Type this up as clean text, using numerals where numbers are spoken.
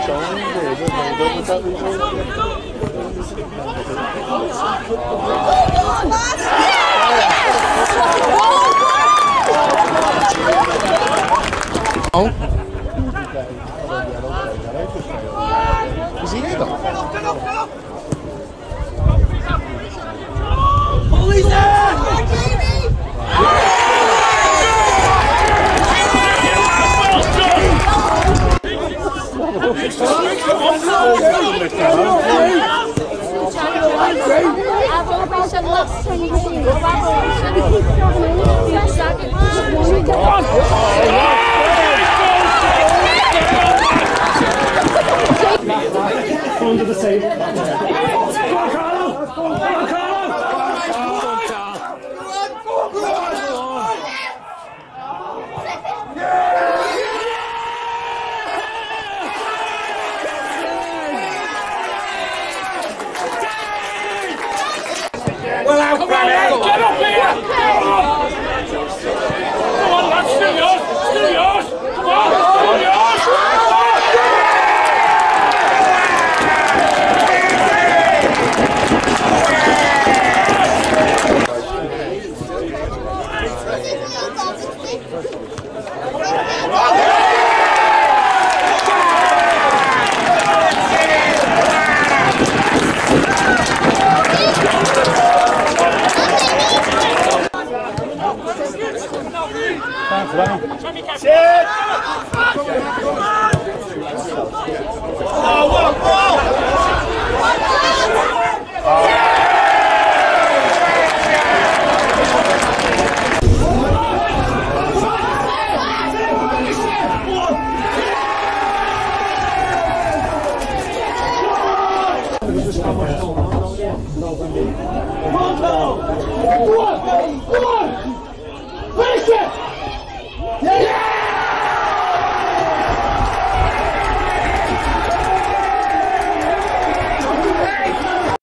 Zie je dat? Under the table. Well out, Granny! Get up here! Come on, lads, still yours! Still yours! Come on, still yours! Sit! Oh, what a ball! Come on,